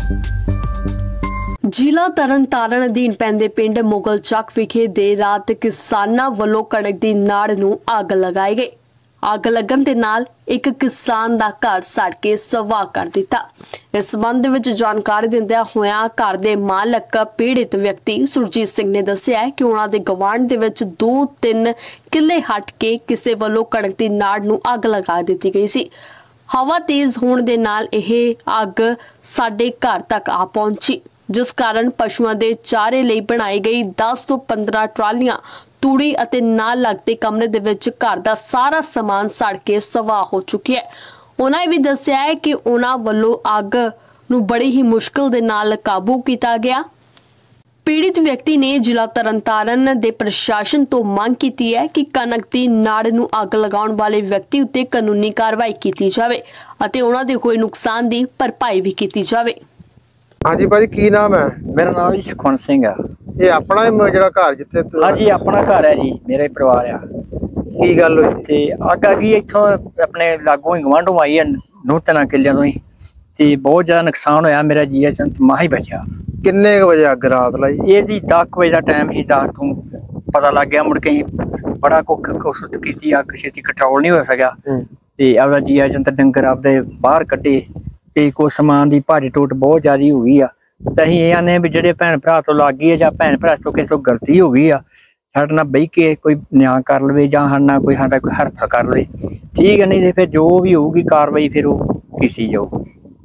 ਜ਼ਿਲ੍ਹਾ ਤਰਨਤਾਰਨ ਅਧੀਨ ਪੈਂਦੇ ਪਿੰਡ ਮੁਗਲ ਚੱਕ ਵਿਖੇ ਦੇਰ ਰਾਤ ਕਿਸਾਨਾਂ ਵੱਲੋਂ ਕਣਕ ਦੀ ਨਾੜ ਨੂੰ ਅੱਗ ਲਗਾਈ ਗਈ। ਅੱਗ ਲੱਗਣ ਦੇ ਨਾਲ ਇੱਕ ਕਿਸਾਨ ਦਾ ਘਰ ਸੜ ਕੇ ਸਵਾਹ ਕਰ ਦਿੱਤਾ। ਇਸ ਸੰਬੰਧ ਵਿੱਚ ਜਾਣਕਾਰੀ ਦਿੰਦਿਆਂ ਹੋਇਆਂ ਘਰ ਦੇ ਮਾਲਕ ਪੀੜਿਤ ਵਿਅਕਤੀ ਸੁਰਜੀਤ ਸਿੰਘ ਨੇ ਦੱਸਿਆ ਕਿ ਉਹਨਾਂ ਦੇ ਗਵਾਂਢ ਦੇ ਵਿੱਚ 2-3 ਕਿੱਲੇ ਹਟ ਕੇ ਕਿਸੇ ਵੱਲੋਂ ਕਣਕ ਦੀ ਨਾੜ ਨੂੰ ਅੱਗ ਲਗਾ ਦਿੱਤੀ ਗਈ ਸੀ। ਹਵਾ ਤੇਜ਼ ਹੋਣ ਦੇ ਨਾਲ ਇਹ ਅੱਗ ਸਾਡੇ ਘਰ ਤੱਕ ਆ ਪਹੁੰਚੀ, ਜਿਸ ਕਾਰਨ ਪਸ਼ੂਆਂ ਦੇ ਚਾਰੇ ਲਈ ਬਣਾਈ ਗਈ 10 ਤੋਂ 15 ਟਰਾਲੀਆਂ ਤੂੜੀ ਅਤੇ ਨਾਲ ਲੱਗਦੇ ਕਮਰੇ ਦੇ ਵਿੱਚ ਘਰ ਦਾ ਸਾਰਾ ਸਮਾਨ ਸੜ ਕੇ ਸਵਾਹ ਹੋ ਚੁੱਕਿਆ ਹੈ। ਉਹਨਾਂ ਵੀ ਦੱਸਿਆ ਹੈ ਕਿ ਉਹਨਾਂ ਵੱਲੋਂ ਅੱਗ ਨੂੰ ਬੜੀ ਹੀ ਮੁਸ਼ਕਲ ਦੇ ਨਾਲ ਕਾਬੂ ਕੀਤਾ ਗਿਆ। ਪੀੜਿਤ ਵਿਅਕਤੀ ਨੇ ਜ਼ਿਲ੍ਹਾ ਤਰਨਤਾਰਨ ਦੇ ਪ੍ਰਸ਼ਾਸਨ ਤੋਂ ਮੰਗ ਕੀਤੀ ਹੈ ਕਿ ਕਣਕ ਦੀ ਨਾੜ ਨੂੰ ਅੱਗ ਲਗਾਉਣ ਵਾਲੇ ਵਿਅਕਤੀ ਉੱਤੇ ਕਾਨੂੰਨੀ ਕਾਰਵਾਈ ਕੀਤੀ ਜਾਵੇ ਅਤੇ ਉਹਨਾਂ ਦੇ ਹੋਏ ਨੁਕਸਾਨ ਦੀ ਭਰਪਾਈ ਵੀ ਕੀਤੀ ਜਾਵੇ। हाँ जी भाजी की नाम है? मेरा नाम जी सुखवंत सिंह है। ये अपना ही ਜਿਹੜਾ ਘਰ ਜਿੱਥੇ हाँ जी अपना घर है जी, मेरा ही परिवार है। ਕੀ ਗੱਲ ਹੋਈ ਤੇ ਅੱਗ ਆ ਗਈ ਇੱਥੋਂ ਆਪਣੇ ਲਾਗੋਂ ਹੀ ਗਵਾਂਢੋਂ ਆਈ ਹੈ 9-3 ਕਿੱਲਿਆਂ ਤੋਂ ਹੀ ਤੇ ਬਹੁਤ ਜ਼ਿਆਦਾ ਨੁਕਸਾਨ ਹੋਇਆ। ਮੇਰਾ ਜੀਆ ਚੰਦ ਮਾਹ ਹੀ ਬਚਿਆ। ਕਿੰਨੇ ਵਜੇ ਅੱਗ ਰਾਤ ਲਾਈ? ਇਹਦੀ 10 ਵਜੇ ਦਾ ਟਾਈਮ ਸੀ। 10 ਤੋਂ ਪਤਾ ਲੱਗ ਗਿਆ, ਮੁੜ ਕੇ ਬੜਾ ਕੋਸ਼ਿਸ਼ ਕੀਤੀ, ਅੱਗ ਛੇਤੀ ਕੰਟਰੋਲ ਨਹੀਂ ਹੋ ਸਕਿਆ ਤੇ ਆਪਦਾ ਜੀਆ ਚੰਦ ਡੰਗਰ ਆਪਦੇ ਬਾਹਰ ਕੱਢੇ ਤੇ ਕੋਈ ਸਮਾਨ ਦੀ ਭਾਰੀ ਟੋਟ ਬਹੁਤ ਜ਼ਿਆਦਾ ਹੋ ਗਈ ਆ। ਤਾਂ ਅਸੀਂ ਇਹ ਆਨੇ ਵੀ ਜਿਹੜੇ ਭੈਣ ਭਰਾ ਤੋਂ ਲੱਗ ਗਈ ਹੈ ਜਾਂ ਭੈਣ ਭਰਾ ਤੋਂ ਕਿਸੇ ਤੋਂ ਗਲਤੀ ਹੋ ਗਈ ਆ, ਸਾਡੇ ਨਾਲ ਬਹਿ ਕੇ ਕੋਈ ਨਿਆਂ ਕਰ ਲਵੇ ਜਾਂ ਸਾਡਾ ਕੋਈ ਹਰਫਾ ਕਰ ਲਵੇ, ਠੀਕ ਹੈ। ਨਹੀਂ ਤੇ ਫਿਰ ਜੋ ਵੀ ਹੋਊਗੀ ਕਾਰਵਾਈ ਫਿਰ ਉਹ ਕੀਤੀ ਜਾਊ।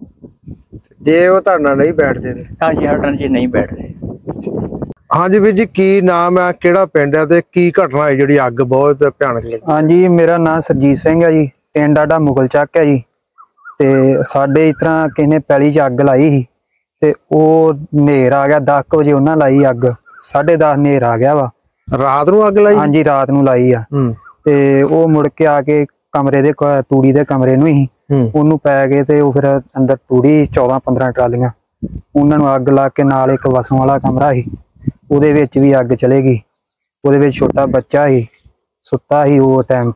ਜੇ ਉਹ ਤੁਹਾਡੇ ਨਾਲ ਨਹੀਂ ਬੈਠਦੇ ਤੇ? ਹਾਂਜੀ ਸਾਡੇ ਨਾਲ ਜੀ ਨਹੀਂ ਬੈਠਦੇ। ਹਾਂਜੀ ਵੀਰ ਜੀ ਕੀ ਨਾਮ ਹੈ, ਕਿਹੜਾ ਪਿੰਡ ਹੈ ਤੇ ਕੀ ਘਟਨਾ ਹੋਈ ਜਿਹੜੀ ਅੱਗ ਬਹੁਤ ਭਿਆਨਕ ਲੱਗੀ? ਹਾਂਜੀ ਮੇਰਾ ਨਾਮ ਸੁਰਜੀਤ ਸਿੰਘ ਹੈ ਜੀ, ਪਿੰਡ ਸਾਡਾ ਮੁਗਲ ਚੱਕ ਹੈ ਜੀ। ਤੇ ਸਾਡੇ ਇਸ ਤਰ੍ਹਾਂ ਕਿਸੇ ਨੇ ਪੈਲੀ 'ਚ ਅੱਗ ਲਾਈ ਸੀ ਤੇ ਉਹ ਹਨੇਰ ਆ ਗਿਆ। 10 ਵਜੇ ਉਹਨਾਂ ਲਾਈ ਅੱਗ, 10:30 ਹਨੇਰ ਆ ਗਿਆ ਵਾ। ਰਾਤ ਨੂੰ ਅੱਗ ਲਾਈ? ਹਾਂਜੀ ਰਾਤ ਨੂੰ ਲਾਈ ਆ। ਤੇ ਉਹ ਮੁੜ ਕੇ ਆ ਕੇ ਕਮਰੇ ਦੇ ਤੂੜੀ ਦੇ ਕਮਰੇ ਨੂੰ ਹੀ ਉਹਨੂੰ ਪੈ ਗਏ ਤੇ ਉਹ ਫਿਰ ਅੰਦਰ ਤੂੜੀ 14-15 ਟਰਾਲੀਆਂ ਉਹਨਾਂ ਨੂੰ ਅੱਗ ਲਾ ਕੇ ਨਾਲ ਇੱਕ ਵਸੋਂ ਵਾਲਾ ਕਮਰਾ ਸੀ ਉਹਦੇ ਵਿੱਚ ਵੀ ਅੱਗ ਚਲੇ ਗਈ। ਉਹਦੇ ਵਿੱਚ ਛੋਟਾ ਬੱਚਾ ਸੀ, ਸੁੱਤਾ ਸੀ ਉਹ ਟਾਈਮ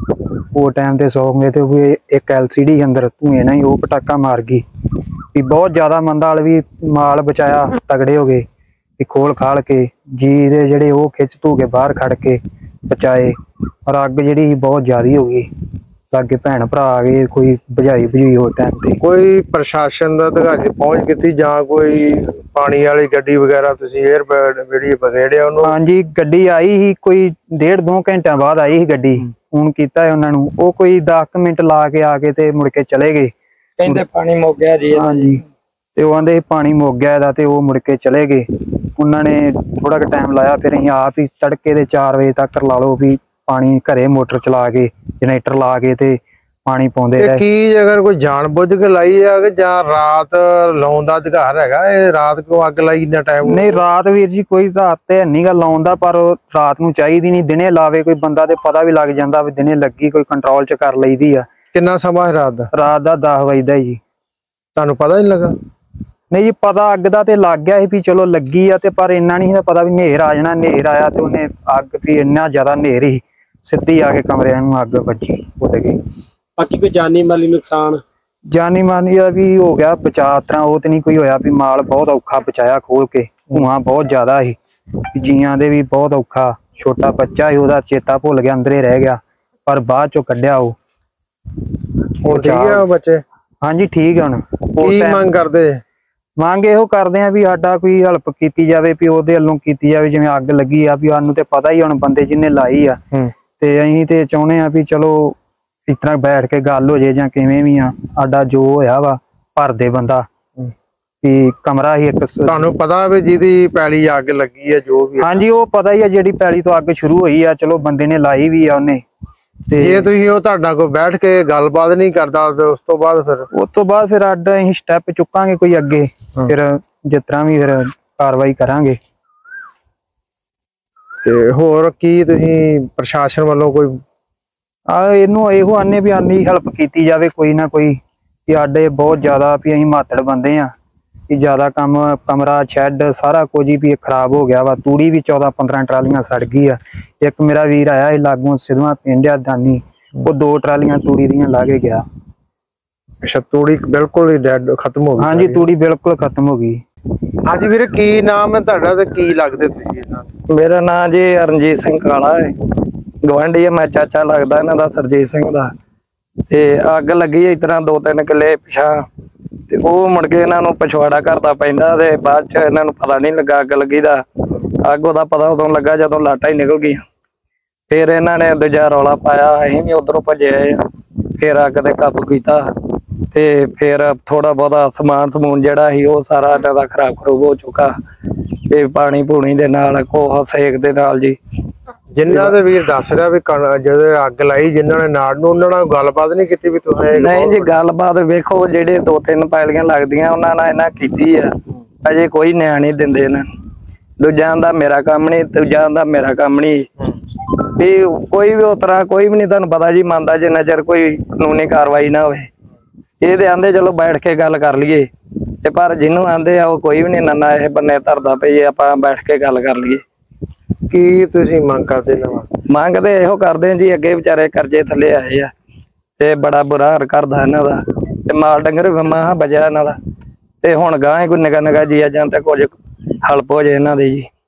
ਤੇ ਸੌਂ ਗਏ ਤੇ ਉਹ ਇੱਕ LCD ਅੰਦਰ ਧੂਏ ਨਾਲ ਹੀ ਉਹ ਪਟਾਕਾ ਮਾਰ ਗਈ ਵੀ ਬਹੁਤ ਜ਼ਿਆਦਾ ਮੰਦਾਲ ਵੀ ਮਾਲ ਬਚਾਇਆ, ਤਗੜੇ ਹੋ ਗਏ ਵੀ ਖੋਲ ਖਾਲ ਕੇ ਜੀ ਦੇ ਜਿਹੜੇ ਉਹ ਖਿੱਚ ਧੂ ਕੇ ਬਾਹਰ ਖੜ ਕੇ ਬਚਾਏ। ਔਰ ਅੱਗ ਜਿਹੜੀ ਬਹੁਤ ਜ਼ਿਆਦਾ ਹੋ ਗਈ, ਲਾਗੇ ਭੈਣ ਭਰਾ ਆ ਗਏ, ਕੋਈ ਬੁਝਾਈ ਉਹ ਟਾਈਮ ਤੇ। ਕੋਈ ਪ੍ਰਸ਼ਾਸਨ ਦਾ ਅਧਿਕਾਰੀ ਪਹੁੰਚ ਕੀਤੀ ਜਾਂ ਕੋਈ ਪਾਣੀ ਵਾਲੀ ਗੱਡੀ ਵਗੈਰਾ ਤੁਸੀਂ 에ਅਰਬੈਡ ਜਿਹੜੀ ਬਗੇੜਿਆ ਉਹਨੂੰ? ਹਾਂਜੀ ਗੱਡੀ ਆਈ ਸੀ, ਕੋਈ 1.5-2 ਘੰਟਿਆਂ ਬਾਅਦ ਆਈ ਸੀ ਗੱਡੀ। ਫੋਨ ਕੀਤਾ ਹੈ ਉਹਨਾਂ ਨੂੰ, ਉਹ ਕੋਈ 10 ਮਿੰਟ ਲਾ ਕੇ ਆ ਕੇ ਤੇ ਮੁੜ ਕੇ ਚਲੇ ਗਏ। ਕਹਿੰਦੇ ਪਾਣੀ ਮੁੱਕ ਗਿਆ ਜੀ। ਹਾਂਜੀ ਤੇ ਉਹ ਆਂਦੇ ਪਾਣੀ ਮੁੱਕ ਗਿਆ ਇਹਦਾ ਤੇ ਉਹ ਮੁੜ ਕੇ ਚਲੇ ਗਏ। ਉਹਨਾਂ ਨੇ ਥੋੜਾ ਕੁ ਟਾਈਮ ਲਾਇਆ, ਫਿਰ ਅਸੀਂ ਆਪ ਹੀ ਤੜਕੇ ਦੇ 4 ਵਜੇ ਤੱਕ ਲਾ ਲਓ ਵੀ ਪਾਣੀ ਘਰੇ ਮੋਟਰ ਚਲਾ ਕੇ ਜਨਰੇਟਰ ਲਾ ਕੇ ਤੇ ਪਾਣੀ ਪਾਉਂਦੇ ਰਹੇ। ਕੀ ਅਗਰ ਕੋਈ ਜਾਣ ਬੁੱਝ ਕੇ ਲਾਈ ਹੈ ਜਾਂ ਰਾਤ ਲਾਉਣ ਦਾ ਅਧਿਕਾਰ ਹੈਗਾ? ਇਹ ਰਾਤ ਕਿਉਂ ਅੱਗ ਲਾਈ ਇੰਨਾ ਟਾਈਮ? ਨਹੀਂ ਰਾਤ ਵੀਰ ਜੀ ਕੋਈ ਰਾਤ ਤੇ ਨਹੀਂ ਗਾ ਲਾਉਣ ਦਾ, ਪਰ ਰਾਤ ਨੂੰ ਚਾਹੀਦੀ ਨਹੀਂ, ਦਿਨੇ ਲਾਵੇ ਕੋਈ ਬੰਦਾ ਤੇ ਪਤਾ ਵੀ ਲੱਗ ਜਾਂਦਾ ਵੀ ਦਿਨੇ ਲੱਗੀ, ਕੋਈ ਕੰਟਰੋਲ ਚ ਕਰ ਲਈਦੀ ਆ। ਕਿੰਨਾ ਸਮਾਂ ਹੈ ਰਾਤ ਦਾ? ਰਾਤ ਦਾ 10 ਵਜੇ ਦਾ ਜੀ। ਤੁਹਾਨੂੰ ਪਤਾ ਨਹੀਂ ਲੱਗਾ? ਨਹੀਂ ਜੀ ਪਤਾ ਅੱਗ ਦਾ ਤੇ ਲੱਗ ਗਿਆ ਸੀ ਵੀ ਚਲੋ ਲੱਗੀ ਆ, ਤੇ ਪਰ ਇੰਨਾ ਨਹੀਂ ਪਤਾ ਵੀ ਹਨੇਰ ਆ ਜਾਣਾ। ਹਨੇਰ ਆਇਆ ਤੇ ਉਹਨੇ ਅੱਗ ਵੀ ਇੰਨਾ ਜ਼ਿਆਦਾ ਹਨੇਰ ਹੀ ਸਿੱਧੀ ਆ ਕੇ ਕਮਰਿਆਂ ਨੂੰ ਅੱਗ ਵੱਜੀ, ਉੱਡ ਗਈ। ਬਾਕੀ ਕੋਈ ਜਾਨੀ ਮਾਲੀ ਨੁਕਸਾਨ? ਜਾਨੀ ਮਾਲੀ ਦਾ ਵੀ ਹੋ ਗਿਆ ਬਚਾਅ, ਤਰ੍ਹਾਂ ਉਹ ਤੇ ਨਹੀਂ ਕੋਈ ਹੋਇਆ ਵੀ ਮਾਲ ਬਹੁਤ ਔਖਾ ਬਚਾਇਆ ਖੋਲ ਕੇ। ਧੂਆਂ ਬਹੁਤ ਜ਼ਿਆਦਾ ਸੀ, ਜੀਆਂ ਦੇ ਵੀ ਬਹੁਤ ਔਖਾ। ਛੋਟਾ ਬੱਚਾ ਸੀ, ਉਹਦਾ ਚੇਤਾ ਭੁੱਲ ਗਿਆ, ਅੰਦਰੇ ਰਹਿ ਗਿਆ, ਪਰ ਬਾਅਦ ਚੋਂ ਕੱਢਿਆ ਉਹ। ਹੁਣ ਠੀਕ ਆ ਬੱਚੇ? ਹਾਂਜੀ ਠੀਕ ਹੈ। ਹੁਣ ਕੀ ਮੰਗ ਕਰਦੇ? ਮੰਗ ਇਹੋ ਕਰਦੇ ਆ ਵੀ ਸਾਡਾ ਕੋਈ ਹੈਲਪ ਕੀਤੀ ਜਾਵੇ, ਵੀ ਉਹਦੇ ਵੱਲੋਂ ਕੀਤੀ ਜਾਵੇ। ਜਿਵੇਂ ਅੱਗ ਲੱਗੀ ਆ ਵੀ ਸਾਨੂੰ ਤੇ ਪਤਾ ਹੀ ਹੁਣ ਬੰਦੇ ਜਿਹਨੇ ਲਾਈ ਆ, ਤੇ ਅਸੀਂ ਤੇ ਚਾਹੁੰਦੇ ਆ ਵੀ ਚਲੋ ਇਸ ਤਰ੍ਹਾਂ ਬੈਠ ਕੇ ਗੱਲ ਹੋ ਜੇ ਜਾਂ ਕਿਵੇਂ ਵੀ ਆ। ਸਾਡਾ ਜੋ ਹੋਇਆ ਵਾ ਭਰਦੇ ਬੰਦਾ ਵੀ ਕਮਰਾ ਹੀ ਇੱਕ। ਤੁਹਾਨੂੰ ਪਤਾ ਵੀ ਜਿਹਦੀ ਪੈਲੀ ਅੱਗ ਲੱਗੀ ਆ ਜੋ ਵੀ? ਹਾਂਜੀ ਉਹ ਪਤਾ ਹੀ ਆ, ਜਿਹੜੀ ਪੈਲੀ ਤੋਂ ਅੱਗ ਸ਼ੁਰੂ ਹੋਈ ਆ, ਚਲੋ ਬੰਦੇ ਨੇ ਲਾਈ ਵੀ ਆ ਉਹਨੇ। ਤੇ ਜੇ ਤੁਸੀਂ ਉਹ ਤੁਹਾਡਾ ਕੋਈ ਬੈਠ ਕੇ ਗੱਲਬਾਤ ਨਹੀਂ ਕਰਦਾ ਤੇ ਉਸ ਤੋਂ ਬਾਅਦ ਫਿਰ ਅੱਡ ਅਸੀਂ ਸਟੈਪ ਚੁੱਕਾਂਗੇ ਕੋਈ ਅੱਗੇ, ਫਿਰ ਜਿਸ ਤਰ੍ਹਾਂ ਵੀ ਫਿਰ ਕਾਰਵਾਈ ਕਰਾਂਗੇ। ਤੇ ਹੋਰ ਕੀ ਤੁਸੀਂ ਪ੍ਰਸ਼ਾਸਨ ਵੱਲੋਂ ਕੋਈ ਇਹਨੂੰ ਇਹੋ ਆਨੇ ਵੀ ਆਨੀ ਹੈਲਪ ਕੀਤੀ ਜਾਵੇ ਕੋਈ ਨਾ ਕੋਈ, ਕਿ ਸਾਡੇ ਬਹੁਤ ਜ਼ਿਆਦਾ ਵੀ ਅਸੀਂ ਮਾਤੜ ਬੰਦੇ ਆ ਕਿ ਜ਼ਿਆਦਾ ਕੰਮ, ਕਮਰਾ ਸ਼ੈੱਡ ਸਾਰਾ ਕੁਝ ਹੀ ਵੀ ਖਰਾਬ ਹੋ ਗਿਆ ਵਾ। ਤੂੜੀ ਵੀ 14-15 ਟਰਾਲੀਆਂ ਸੜ ਗਈ ਆ। ਇੱਕ ਮੇਰਾ ਵੀਰ ਆਇਆ ਇਹ ਲਾਗੋਂ ਸਿੱਧਵਾਂ ਪਿੰਡ ਆ ਦਾਨੀ, ਉਹ 2 ਟਰਾਲੀਆਂ ਤੂੜੀ ਦੀਆਂ ਲਾ ਕੇ ਗਿਆ। ਅੱਛਾ, ਤੂੜੀ ਬਿਲਕੁਲ ਹੀ ਡੈਡ ਖਤਮ ਹੋ ਗਈ? ਹਾਂਜੀ, ਤੂੜੀ ਬਿਲਕੁਲ ਖਤਮ ਹੋ ਗਈ। ਹਾਂਜੀ ਵੀਰੇ, ਕੀ ਨਾਮ ਹੈ ਤੁਹਾਡਾ ਤੇ ਕੀ ਲੱਗਦੇ ਤੁਸੀਂ ਇਹਨਾਂ ਦੇ? ਮੇਰਾ ਨਾਮ ਜੀ ਰਣਜੀਤ ਸਿੰਘ ਕਾਲਾ ਹੈ, ਗਵਾਂਢੀ ਹੈ, ਮੈਂ ਚਾਚਾ ਲੱਗਦਾ ਇਹਨਾਂ ਦਾ ਸਰਜੀਤ ਸਿੰਘ ਦਾ। ਤੇ ਅੱਗ ਲੱਗੀ ਇਸ ਤਰ੍ਹਾਂ 2-3 ਕਿੱਲੇ ਪਿਛਾਂ, ਤੇ ਉਹ ਮੁੜ ਕੇ ਇਹਨਾਂ ਨੂੰ ਪਿਛਵਾੜਾ ਕਰਦਾ ਪੈਂਦਾ, ਤੇ ਬਾਅਦ ਚ ਇਹਨਾਂ ਨੂੰ ਪਤਾ ਨਹੀਂ ਲੱਗਾ ਅੱਗ ਲੱਗੀ ਦਾ। ਅੱਗ ਉਹਦਾ ਪਤਾ ਉਦੋਂ ਲੱਗਾ ਜਦੋਂ ਲਾਟਾਂ ਹੀ ਨਿਕਲ ਗਈਆਂ। ਫਿਰ ਇਹਨਾਂ ਨੇ ਦੂਜਾ ਰੌਲਾ ਪਾਇਆ, ਅਸੀਂ ਵੀ ਉਧਰੋਂ ਭੱਜੇ ਆਏ। ਫਿਰ ਅੱਗ ਤੇ ਕਾਬੂ ਕੀਤਾ, ਤੇ ਫਿਰ ਥੋੜਾ ਬਹੁਤਾ ਸਮਾਨ ਸਮੂਨ ਜਿਹੜਾ ਸੀ ਉਹ ਸਾਰਾ ਇਹਨਾਂ ਦਾ ਖਰਾਬ ਹੋ ਚੁੱਕਾ, ਤੇ ਪਾਣੀ ਪੂਣੀ ਦੇ ਨਾਲ, ਕੋਹ ਸੇਕ ਦੇ ਨਾਲ ਜੀ। ਜਿਨ੍ਹਾਂ ਦੇ ਵੀਰ ਦੱਸ ਰਿਹਾ ਵੀ ਜਦੋਂ ਅੱਗ ਲਾਈ ਜਿਨ੍ਹਾਂ ਨੇ ਨਾੜ ਨੂੰ, ਉਹਨਾਂ ਨਾਲ ਗੱਲਬਾਤ ਨਹੀਂ ਕੀਤੀ ਵੀ ਤੁਸੀਂ? ਨਹੀਂ ਜੀ, ਗੱਲਬਾਤ ਵੇਖੋ, ਜਿਹੜੇ 2-3 ਪੈਲੀਆਂ ਲੱਗਦੀਆਂ ਉਹਨਾਂ ਨਾਲ ਇਹਨਾਂ ਕੀਤੀ ਆ, ਅਜੇ ਕੋਈ ਨਿਆਂ ਨਹੀਂ ਦਿੰਦੇ ਇਹਨਾਂ ਨੂੰ। ਦੂਜਿਆਂ ਦਾ ਮੇਰਾ ਕੰਮ ਨਹੀਂ, ਦੂਜਿਆਂ ਦਾ ਮੇਰਾ ਕੰਮ ਨਹੀਂ, ਵੀ ਕੋਈ ਵੀ ਉਤਰਾ ਕੋਈ ਵੀ ਨਹੀਂ ਤੁਹਾਨੂੰ ਪਤਾ ਜੀ ਮੰਨਦਾ ਜਿੰਨਾ ਚਿਰ ਕੋਈ ਕਾਨੂੰਨੀ ਕਾਰਵਾਈ ਨਾ ਹੋਵੇ। ਇਹ ਤੇ ਆਂਦੇ ਚਲੋ ਬੈਠ ਕੇ ਗੱਲ ਕਰ ਲਈਏ, ਤੇ ਪਰ ਜਿਹਨੂੰ ਆਂਦੇ ਆ ਉਹ ਕੋਈ ਵੀ ਨਹੀਂ ਨੰਨਾ ਇਹ ਬੰਨੇ ਧਰਦਾ ਪਈ, ਆਪਾਂ ਬੈਠ ਕੇ ਗੱਲ ਕਰ ਲਈਏ। ਕੀ ਤੁਸੀਂ ਮੰਗ ਕਰਦੇ ਇਹਨਾਂ ਵਾਸਤੇ? ਮੰਗ ਤੇ ਇਹੋ ਕਰਦੇ ਜੀ, ਅੱਗੇ ਵਿਚਾਰੇ ਕਰਜ਼ੇ ਥੱਲੇ ਆਏ ਆ, ਤੇ ਬੜਾ ਬੁਰਾ ਹਾਲ ਕਰਦਾ ਇਹਨਾਂ ਦਾ, ਤੇ ਮਾਲ ਡੰਗਰ ਵੀ ਮਹਾ ਬਜਿਆ ਇਹਨਾਂ ਦਾ, ਤੇ ਹੁਣ ਗਾਂ ਕੋਈ ਨਿਗਾ ਜੀ ਜਾਂ ਤੇ ਕੁਝ ਹਲਪ ਹੋ ਜੇ ਇਹਨਾਂ ਦੇ ਜੀ।